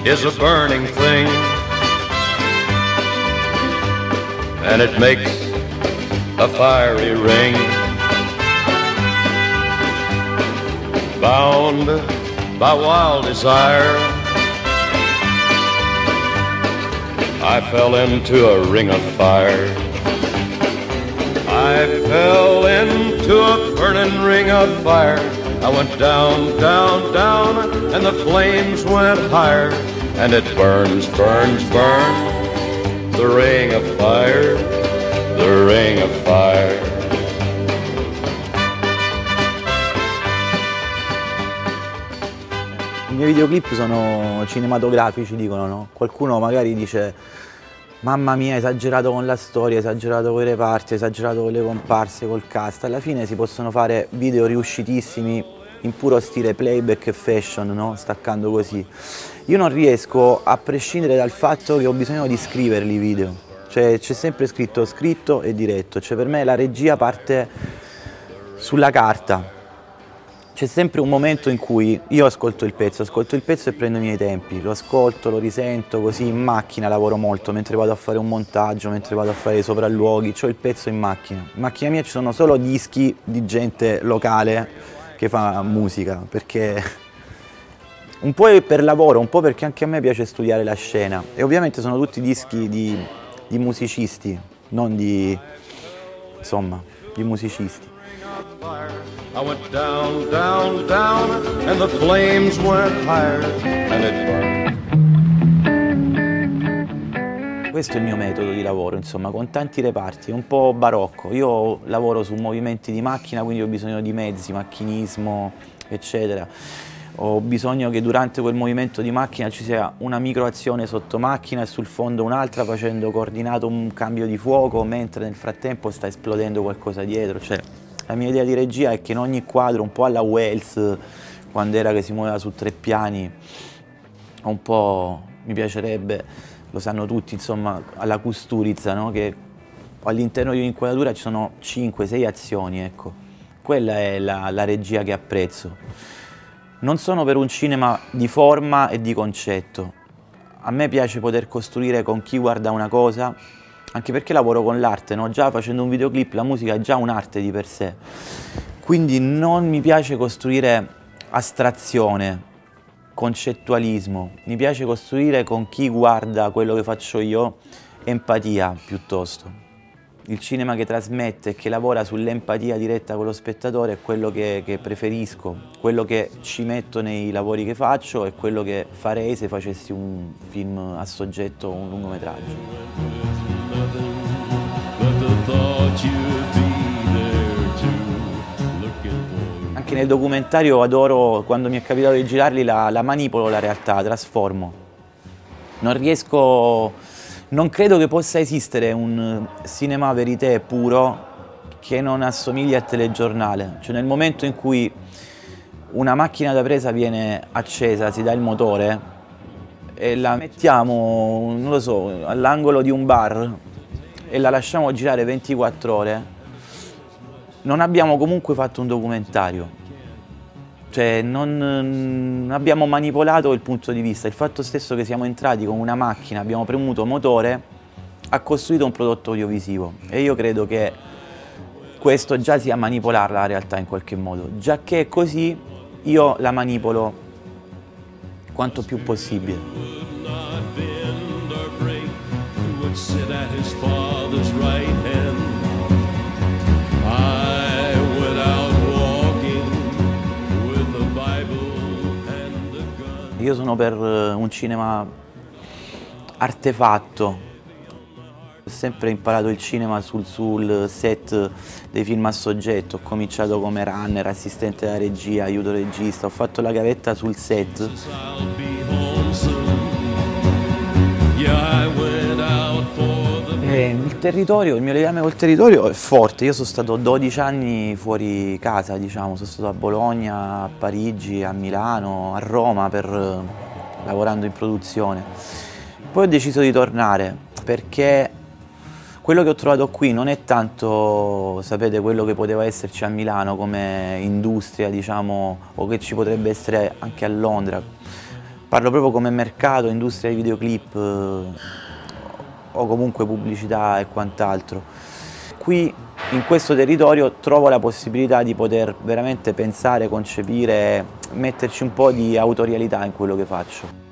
is a burning thing, and it makes a fiery ring. Bound by wild desire, I fell into a ring of fire. I fell into a burning ring of fire. I went down, down, down, and the flames went higher. And it burns, burns, burns, the ring of fire, the ring of fire. I miei videoclip sono cinematografici, dicono, no? Qualcuno magari dice: mamma mia, esagerato con la storia, esagerato con i reparti, esagerato con le comparse, col cast. Alla fine si possono fare video riuscitissimi in puro stile playback e fashion, no? Staccando così. Io non riesco, a prescindere dal fatto che ho bisogno di scriverli i video. Cioè c'è sempre scritto e diretto. Cioè per me la regia parte sulla carta. C'è sempre un momento in cui io ascolto il pezzo e prendo i miei tempi, lo ascolto, lo risento, così in macchina lavoro molto, mentre vado a fare un montaggio, mentre vado a fare i sopralluoghi, ho il pezzo in macchina. In macchina mia ci sono solo dischi di gente locale che fa musica, perché un po' per lavoro, un po' perché anche a me piace studiare la scena. E ovviamente sono tutti dischi di musicisti, non di, insomma, di musicisti. I went down, down, down, and the flames went higher, and it burned. Questo è il mio metodo di lavoro, insomma, con tanti reparti, un po' barocco. Io lavoro su movimenti di macchina, quindi ho bisogno di mezzi, macchinismo, eccetera. Ho bisogno che durante quel movimento di macchina ci sia una microazione sotto macchina e sul fondo un'altra, facendo coordinato un cambio di fuoco, mentre nel frattempo sta esplodendo qualcosa dietro. Cioè, la mia idea di regia è che in ogni quadro, un po' alla Wells, quando era che si muoveva su 3 piani, un po' mi piacerebbe, lo sanno tutti, insomma, alla Kusturica, no? Che all'interno di un'inquadratura ci sono 5-6 azioni, ecco. Quella è la regia che apprezzo. Non sono per un cinema di forma e di concetto. A me piace poter costruire con chi guarda una cosa, anche perché lavoro con l'arte, no? Già facendo un videoclip la musica è già un'arte di per sé. Quindi non mi piace costruire astrazione, concettualismo. Mi piace costruire con chi guarda quello che faccio io, empatia piuttosto. Il cinema che trasmette e che lavora sull'empatia diretta con lo spettatore è quello che preferisco, quello che ci metto nei lavori che faccio e quello che farei se facessi un film a soggetto o un lungometraggio. Anche nel documentario adoro, quando mi è capitato di girarli, la manipolo la realtà, la trasformo. Non credo che possa esistere un cinema verité puro che non assomigli al telegiornale. Cioè nel momento in cui una macchina da presa viene accesa, si dà il motore e la mettiamo, non lo so, all'angolo di un bar e la lasciamo girare 24 ore, non abbiamo comunque fatto un documentario. Cioè non abbiamo manipolato il punto di vista, il fatto stesso che siamo entrati con una macchina, abbiamo premuto motore, ha costruito un prodotto audiovisivo e io credo che questo già sia manipolarla la realtà in qualche modo. Già che è così, io la manipolo quanto più possibile. Io sono per un cinema artefatto. Ho sempre imparato il cinema sul set dei film a soggetto. Ho cominciato come runner, assistente della regia, aiuto regista. Ho fatto la gavetta sul set. Il mio legame col territorio è forte. Io sono stato 12 anni fuori casa, diciamo. Sono stato a Bologna, a Parigi, a Milano, a Roma lavorando in produzione. Poi ho deciso di tornare perché quello che ho trovato qui non è tanto, sapete, quello che poteva esserci a Milano come industria, diciamo, o che ci potrebbe essere anche a Londra. Parlo proprio come mercato, industria di videoclip o comunque pubblicità e quant'altro. Qui in questo territorio trovo la possibilità di poter veramente pensare, concepire, metterci un po' di autorialità in quello che faccio.